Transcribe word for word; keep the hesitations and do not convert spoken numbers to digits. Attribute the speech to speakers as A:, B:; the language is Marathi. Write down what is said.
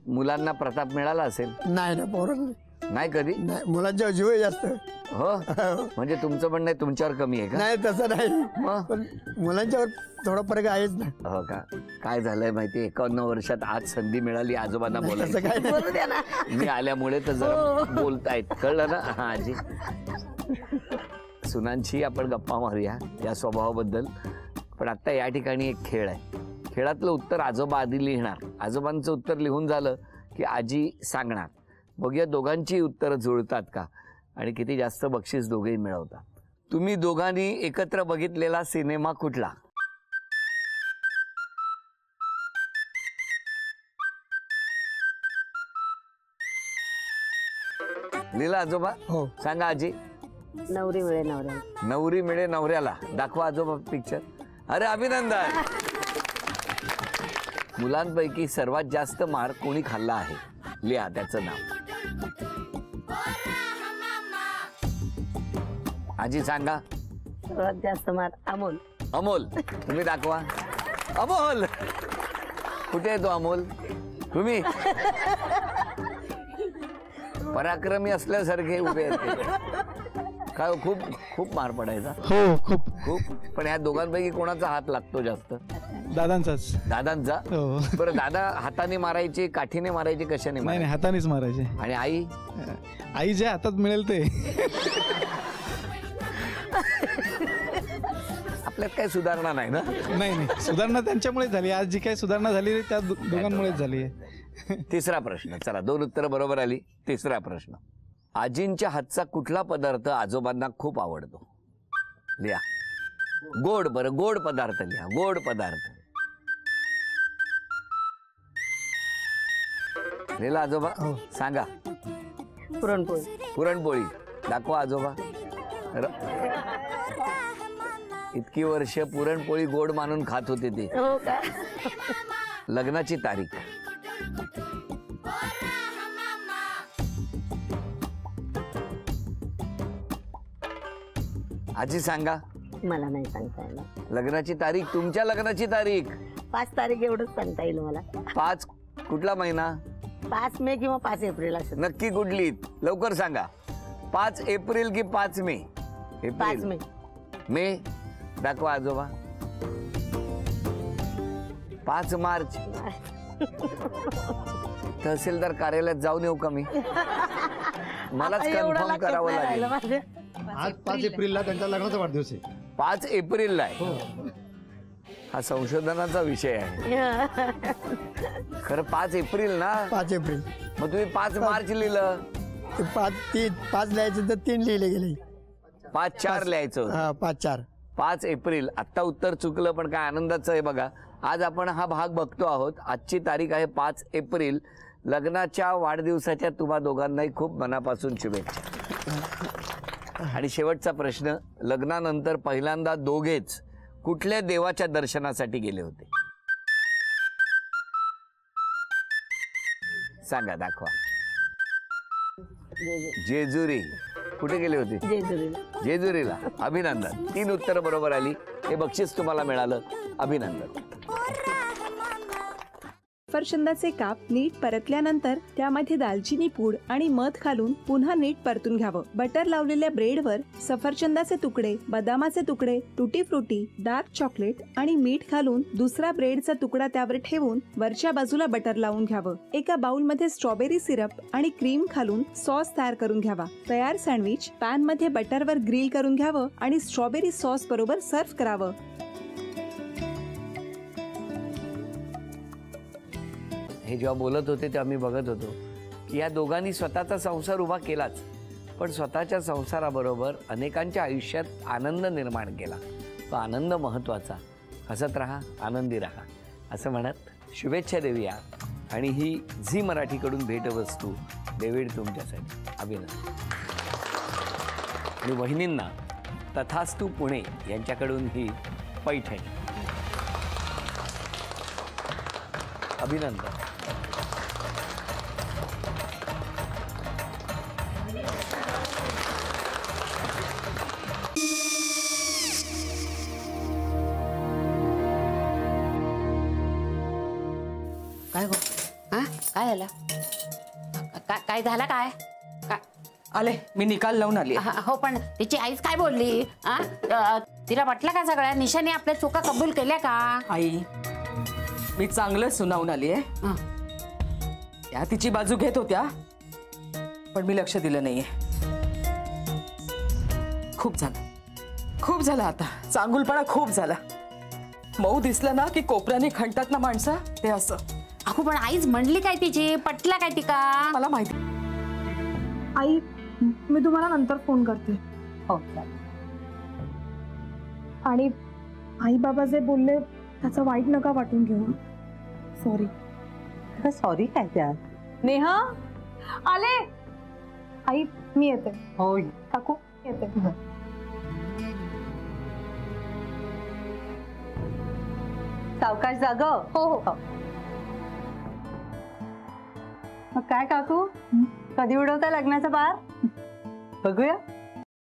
A: मुलांना प्रताप मिळाला असेल?
B: नाही ना पोरांना
A: नाही कधी?
B: नाही, मुलांच्या जीव आहे जास्त.
A: हो म्हणजे तुमचं म्हणणं आहे तुमच्यावर कमी आहे का?
B: नाही तसं नाही,
A: मग?
B: पण मुलांच्यावर थोडा फरक आहेच ना.
A: हो का? काय झालंय माहिती, एकावन्न वर्षात आज संधी मिळाली आजोबांना
B: तसं
A: बोलायचं.
B: काय नाही.
C: बोलू द्या ना.
A: मी आल्यामुळे तर जरा बोलतायत, कळलं ना? हा आजी, सुनांची आपण गप्पा मारूया या स्वभावाबद्दल. पण आता या ठिकाणी एक खेळ आहे. खेळातलं उत्तर आजोबा आधी लिहिणार, आजोबांचं उत्तर लिहून झालं की आजी सांगणार. बघूया दोघांची उत्तरं जुळतात का आणि किती जास्त बक्षीस दोघेही मिळवतात. तुम्ही दोघांनी एकत्र बघितलेला सिनेमा कुठला? लिहिला आजोबा?
B: हो.
A: सांगा आजी.
C: नवरी मिळे नवऱ्याला.
A: नवरी मिळे नवऱ्याला. दाखवा आजोबा पिक्चर. अरे अभिनंदन. मुलांपैकी सर्वात जास्त मार कोणी खाल्ला आहे? लिहा त्याचं नाव. आजी सांगा.
C: सर्वात जास्त मार अमोल.
A: अमोल. तुम्ही दाखवा. अमोल कुठे आहे तो अमोल? तुम्ही पराक्रमी असल्यासारखे उभे आहेत. काय खूप खूप मार पडायचा?
D: हो खूप
A: खूप. पण या दोघांपैकी कोणाचा हात लागतो जास्त?
D: दादांचाच.
A: दादांचा?
D: हो.
A: बरं दादा हाताने मारायचे, काठीने मारायचे, कशाने
D: नाही नाही,
A: मारायचे?
D: हातानेच मारायचे.
A: आणि आई?
D: आई जे हातात मिळेल ते.
A: आपल्यात काही सुधारणा नाही ना?
D: नाही नाही, सुधारणा त्यांच्यामुळे झाली. आज जी काही सुधारणा झाली त्या दो- दोघांमुळेच झाली आहे.
A: तिसरा प्रश्न. चला दोन उत्तरं बरोबर आली. तिसरा प्रश्न. आजींच्या हातचा कुठला पदार्थ आजोबांना खूप आवडतो? लिहा. गोड. बरं गोड पदार्थ लिहा. गोड पदार्थ लिहिला आजोबा?
B: हो.
A: सांगा.
C: पुरणपोळी.
A: पुरणपोळी. दाखवा आजोबा. र- इतकी वर्ष पुरणपोळी गोड मानून खात होते ते.
C: हो का?
A: लग्नाची तारीख? आजी सांगा.
C: मला नाही सांगता येणार.
A: लग्नाची तारीख? तुमच्या लग्नाची तारीख?
C: पाच तारीख एवढंच सांगता येईल मला.
A: पाच कुठला महिना?
C: पाच मे किंवा पाच एप्रिल असेल.
A: नक्की कुठली? लवकर सांगा. पाच एप्रिल की पाच मे?
C: पाच मे.
A: मे. दाखवा आजोबा. पाच मार्च. तहसीलदार कार्यालयात जाऊन येऊ का मी? मलाच कन्फर्म करावं लागेल.
E: आज पाच एप्रिलला त्यांच्या लग्नाचा वाढदिवस आहे.
A: पाच एप्रिलला आहे? हा संशोधनाचा विषय आहे खरं. पाच एप्रिल ना?
B: पाच एप्रिल.
A: मग तुम्ही पाच मार्च लिहिलं.
B: ते पाच तीन पाच लिहायचं तर तीन लिहिले गेले.
A: पाच चार लिहायचं.
B: हा पाच चार.
A: पाच एप्रिल. आत्ता उत्तर चुकलं पण काय आनंदाचं आहे बघा. आज आपण हा भाग बघतो आहोत. आजची तारीख आहे पाच एप्रिल. लग्नाच्या वाढदिवसाच्या तुम्हा दोघांनाही खूप मनापासून शुभेच्छा. आणि शेवटचा प्रश्न. लग्नानंतर पहिल्यांदा दोघेच कुठल्या देवाच्या दर्शनासाठी गेले होते? सांगा. दाखवा. जेजुरी. कुठे गेले होते?
C: जेजुरीला.
A: जेजुरीला. अभिनंदन. तीन उत्तरं बरोबर आली. हे बक्षीस तुम्हाला मिळालं. अभिनंदन.
F: सफरचंदाचे काप नीट परतल्यानंतर त्यामध्ये दालचिनी पूड आणि मध घालून पुन्हा नीट परतून घ्यावं. बटर लावलेल्या ब्रेडवर सफरचंदाचे तुकडे, बदामाचे तुकडे, टुटी फ्रुटी, डार्क चॉकलेट आणि मीठ घालून दुसरा ब्रेडचा तुकडा त्यावर ठेवून वरच्या बाजूला बटर लावून घ्यावं. एका बाउलमध्ये स्ट्रॉबेरी सिरप आणि क्रीम घालून सॉस तयार करून घ्यावा. तयार सँडविच पॅन मध्ये बटरवर ग्रिल करून घ्यावं आणि स्ट्रॉबेरी सॉस बरोबर सर्व्ह करावं.
A: हे जेव्हा बोलत होते तेव्हा मी बघत होतो की या दोघांनी स्वतःचा संसार उभा केलाच, पण स्वतःच्या संसाराबरोबर अनेकांच्या आयुष्यात आनंद निर्माण केला. तो आनंद महत्त्वाचा. हसत राहा, आनंदी राहा असं म्हणत शुभेच्छा देऊया. आणि ही झी मराठीकडून भेटवस्तू डेव्हिड तुमच्यासाठी. अभिनंदन. आणि वहिनींना तथास्तू पुणे यांच्याकडून ही पैठणी. अभिनंदन.
C: काय गो? हा काय
G: व्हायला? का- काय झालं काय काय
H: आले मी निकाल लावून आली
G: हा, हो पण तिची आईच काय बोलली? आ? अ, तिला वाटलं का सगळ्या निशाने आपल्या चुका कबूल केल्या का?
H: आई मी चांगलं सुनावून आली आहे.
G: हं.
H: त्या तिची बाजू घेत होत्या पण मी लक्ष दिलं नाहीये. खूप झालं खूप झालं आता. चांगुलपणा खूप झाला. मऊ दिसलं ना की कोपऱ्याने खणतात ना माणसं, ते असं.
G: अहो पण आईच म्हणली काय तिची? पटला काय तिका?
H: मला माहिती.
F: आई मी तुम्हाला नंतर फोन करते.
G: हो
F: आणि आई बाबा जे बोलले त्याचं वाईट नका वाटून घेऊ. सॉरी.
C: सॉरी काय त्या?
F: नेहा आले. आई मी येते.
C: हो
F: काकू येते.
C: सावकाश जाग.
F: हो हो.
C: मग काय काकू, कधी उडवता लग्नाचा बार? बघूया.